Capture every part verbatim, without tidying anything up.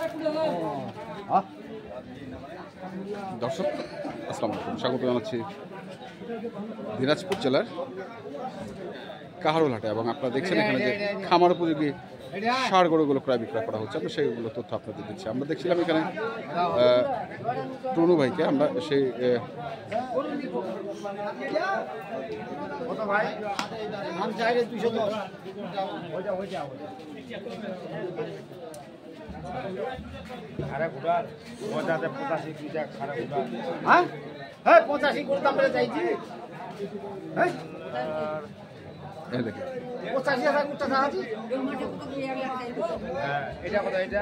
দর্শক আসসালামু আলাইকুম, স্বাগত জানাচ্ছি দিনাজপুর জেলার কাহারোল হাটে। এবং আপনারা দেখছেন এখানে যে খামার উপযোগী ষাঁড় গরুগুলো ক্রয় বিক্রয় করা হচ্ছে, আমরা সেইগুলো তথ্য আপনাদের দিচ্ছি। আমরা দেখছিলাম এখানে টুনু ভাইকে, আমরা সেই পঁচাশি করে চাইছি পঁচাশি হাজার টাকা আছে। এটা কথা এটা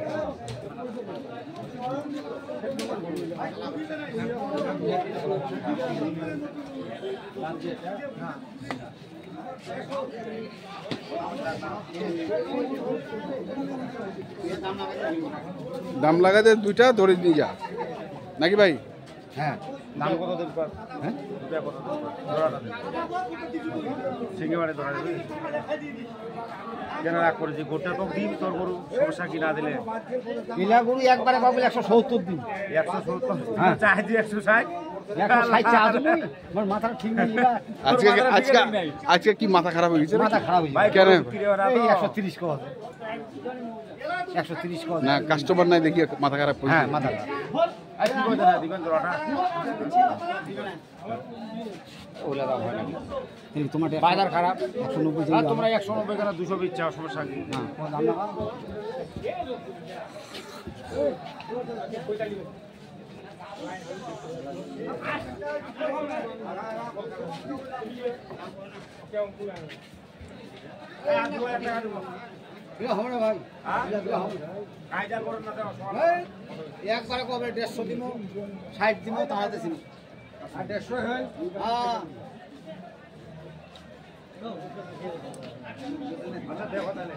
দাম লাগাতে দুইটা ধরে নিয়ে যা নাকি ভাই? হ্যাঁ, দাম কত দেব? হ্যাঁ, দুটা কত দেব? ধরাটা দেব। সিঙ্গে মারে ধরা দেবে। কেন রাগ করেছি? গোটা তো দিন তোর গরু সমস্যা কি না দিলে? মিলা গরু একবারে পাবো একশো সত্তর দিন। একশো সত্তর? হ্যাঁ, চাইছি একশো ষাট। একশো ষাট চা তুমি? আমার মাথা ঠিক নেই। আজকে আজকে আজকে কি মাথা খারাপ হয়ে গেছে? মাথা খারাপ হয়ে গেছে। কেন? এই একশো তিরিশ কত? একশো তিরিশ কত? না, কাস্টমার নাই দেখি মাথা খারাপ হয়েছে। হ্যাঁ, মাথা খারাপ। আই কি কইতা না দিবেন ধরাটা? ওলা দাও হয় না। কিন্তু তোমার বাজার খারাপ একশো নব্বই। আর তোমরা একশো নব্বই কেন দুশো বিশ চাও, সমস্যা কি? হ্যাঁ, দাম না একবারে কবে দেড়শো দিব, ষাট দিব, তাহাতে ছিল আর দেড়শো হয়। আচ্ছা দেখো তাহলে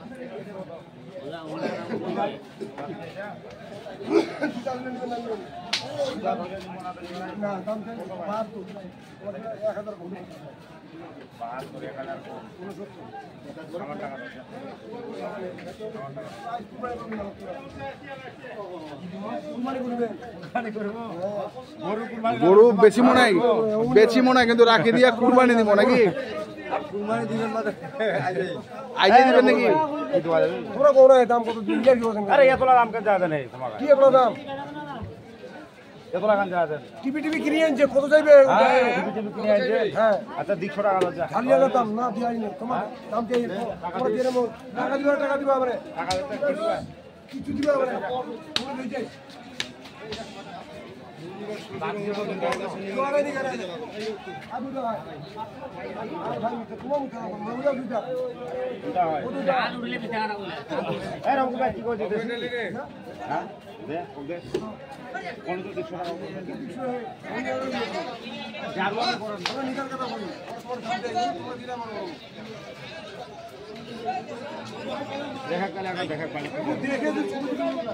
গরু বেশি মনে হয়, বেশি মনে হয়, কিন্তু রাখি দিয়া কুরবানি দিব নাকি? কুরবানি দিবেন না আইডিয়া দিবেন নাকি? তোরা কোন দাম কত দিন কি বলেন? আরে এতলা দাম কেন জানেন? এই তোমার কি এতলা দাম? এতলা কেন জানেন? টিভি টিভি কিনে আনছে, কত যাইবে? হ্যাঁ, টিভি টিভি কিনে আনছে। হ্যাঁ, আচ্ছা দুইশো টাকা লজ্জা খালি আলো দাম না দিয়াই না। তোমার দাম দিয়ে আমরা দিয়ে দেব। টাকা দিবা, টাকা দিবা আমারে। টাকা দিতে কি দিবা? কিছু দিবা আমারে। পুরো লই যাই। বাদ দিয়ে বলুন গায়দা শুনি। তোরা দি করে আবু দা ভাই। আর ভাই তোমার মুখে মামলা দুইটা। দুইটা হয়। আর উড়লে বিটা না বলে। এ রকম ভাই কি কইতে দেন? হ্যাঁ? দে, দে। কোন তো দুইশো টাকা হবে। যাবো করুন। আমরা নিকাল কথা বলি। পর দাম দেই, তোমরা দিলা মারো। দেখা কালে আগে দেখা পানি। দেখে তো ছবি দিলাম না।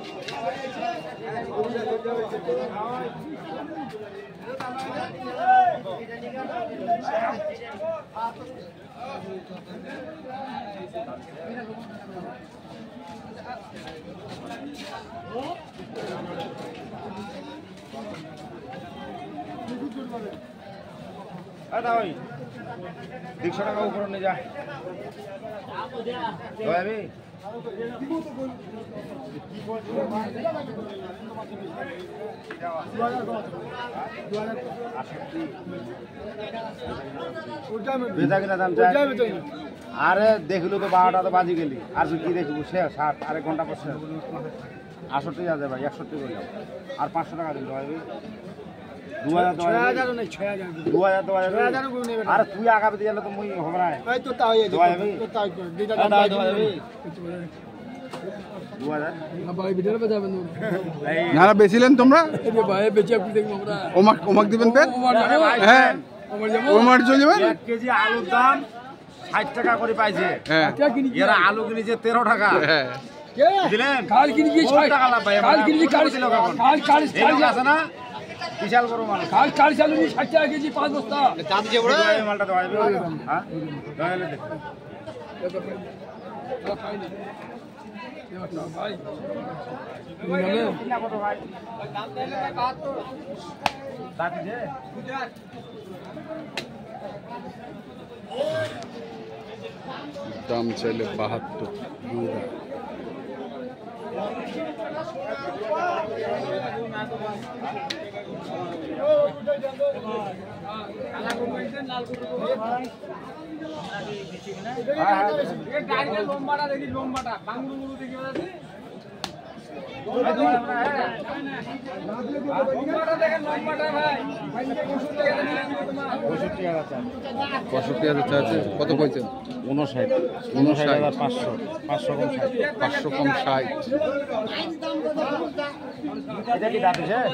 আদা ওই দুইশো টাকা উপর নিয়ে যা। দয়াবি আরে দেখলো তো বারোটা তো বাজি গেলি, আর কি দেখবো সে ষাট আরেক ঘন্টা পর শেষ। আটষট্টি যাবে ভাই, একষট্টি করে যাবো। আর পাঁচশো টাকা দিন দয়াবি। দু হাজার দু হাজার দু হাজার আর তুই আগাবে দিয়ে তো মুই হবে না। না বেচিলেন তোমরা? ওমাক ওমাক দিবেন পেন? হ্যাঁ, ওমার চলে যাবেন। এক কেজি আলুর দাম ষাট টাকা করে পাইছে। হ্যাঁ, এরা আলু কিনেছে তেরো টাকা। হ্যাঁ, দিলেন কাল কিনে গিয়ে টাকা লাভ ভাই। কাল কিনে গিয়ে কাল কাল কাল কাল আছে না, বিশাল বড় মাল। কাল কাল চালু নি ষাট টাকা কেজি পাঁচ বস্তা দাম দিয়ে বড় মালটা দেওয়া যাবে। হ্যাঁ, ভাই দাম চাইলে বাহাত্তর দুই দাঁত। লম্বাটা দেখি লম্বাটা বাংলু দেখি পঁয়ষট্টি হাজার চাচ্ছে, কত কইছেন? উনষাট উনষাট হাজার পাঁচশো পাঁচশো কম ষাট পাঁচশো কম ষাট। এটা কি দাঁত আছে?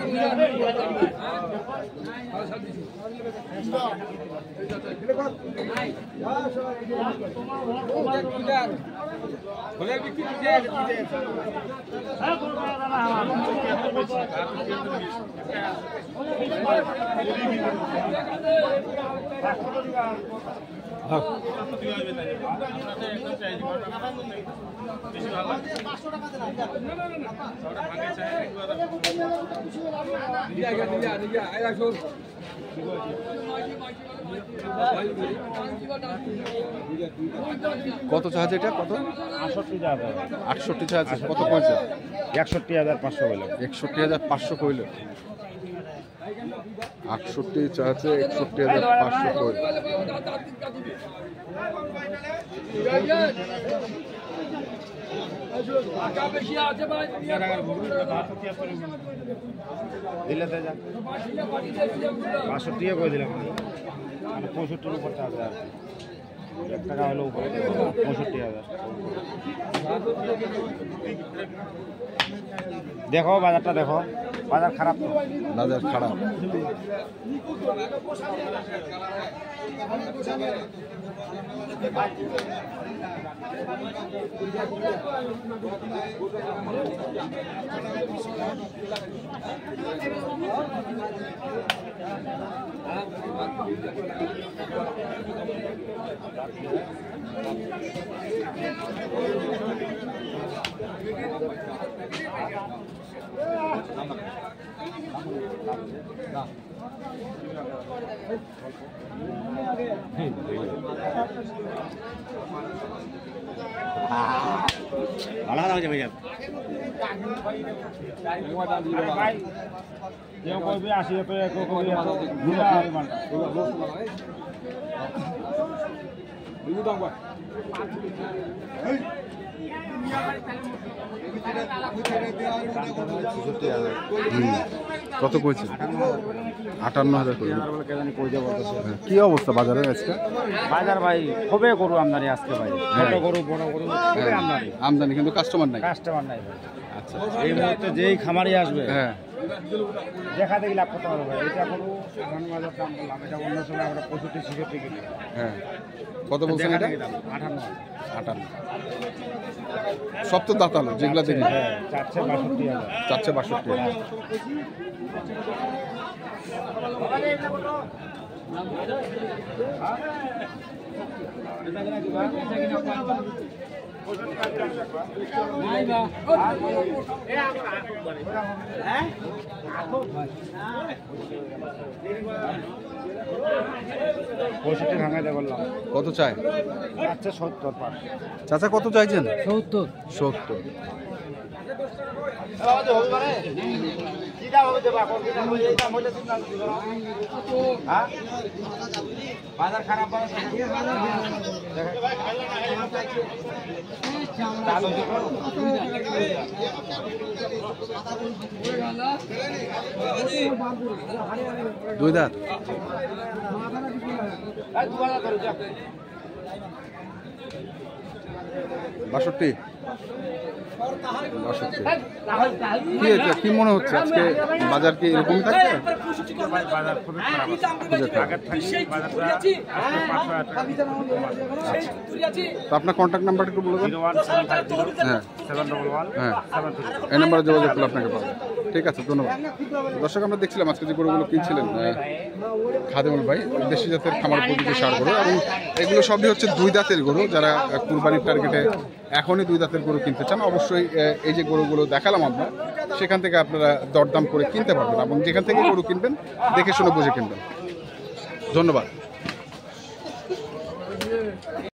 কত চাচ্ছে এটা? কত? আটষট্টি হাজার আটষট্টি চাচ্ছে, কত কইছে? একষট্টি হাজার পাঁচশো বলে একষট্টি হাজার পাঁচশো কইল। আটষট্টি চাচ্ছে, একষট্টি হাজার পাঁচশো কইল। বাষট্টি করে দিলাম, পঁয়ষট্টির উপরটা আছে আর এক টাকা হলো উপরে পঁয়ষট্টি হাজার। দেখো বাজারটা দেখো, বাজার খারাপ তো, বাজার খারাপ। ভালো লাগছে ভাই, কেউ কবি আসি কেউ কবি কত কইছে? আটান্ন হাজার করে। কি অবস্থা বাজারের আজকে? বাজার ভাই খুবই গরু আমদানি আজকে ভাই, ছোট গরু বড় গরু খুবই আমদানি, আমদানি কিন্তু কাস্টমার নাই। কাস্টমার নাই ভাই। আচ্ছা, এই মুহূর্তে যেই খামারি আসবে হ্যাঁ দেখা দেখি লাভ করতে পারবে ভাই। এটা গরু আটান্ন হাজার দাম বললাম, এটা অন্য সময় আমরা পঁয়ষট্টি ছিষট্টি কিনি। হ্যাঁ, কত বলছেন এটা? আটান্ন আটান্ন। সব তো দাঁতালো যেগুলা দেখি, হ্যাঁ, চারশো বাষট্টি হাজার চারশো বাষট্টি। পঁয়ষট্টি ভাঙাইতে বললাম। কত চাই? চারশো সত্তর পাঁচ। চাচা কত চাইছেন? সত্তর সত্তর। বাজার খারাপ দুই দাঁত। বাষট্টি। বাষট্টি। কি এটা কি মনে হচ্ছে আজকে বাজার কি এরকম থাকবে? বাজার খুবই খারাপ। আগের থেকে বাজারটা তো আপনার কন্ট্যাক্ট নাম্বারটা একটু বলে দেন। Zero one seven five zero হ্যাঁ সেভেন ডবল ওয়ান হ্যাঁ, সেভেন থ্রি। এই নাম্বারে যোগাযোগ করলে আপনাকে পাবেন। ঠিক আছে, ধন্যবাদ। দর্শক, আমরা দেখছিলাম আজকে যে গরুগুলো কিনছিলেন আহ, খাদেমুল ভাই, দেশি জাতের খামার উপযোগী ষাঁড় গরু, এবং এগুলো সবই হচ্ছে দুই দাঁতের গরু। যারা আহ, কুরবানির টার্গেটে এখনই দুই দাঁতের গরু কিনতে চান, অবশ্যই আহ, এই যে গরুগুলো দেখালাম আমরা, সেখান থেকে আপনারা দরদাম করে কিনতে পারবেন, এবং যেখান থেকে গরু কিনবেন দেখে শুনে বুঝে কিনবেন। ধন্যবাদ।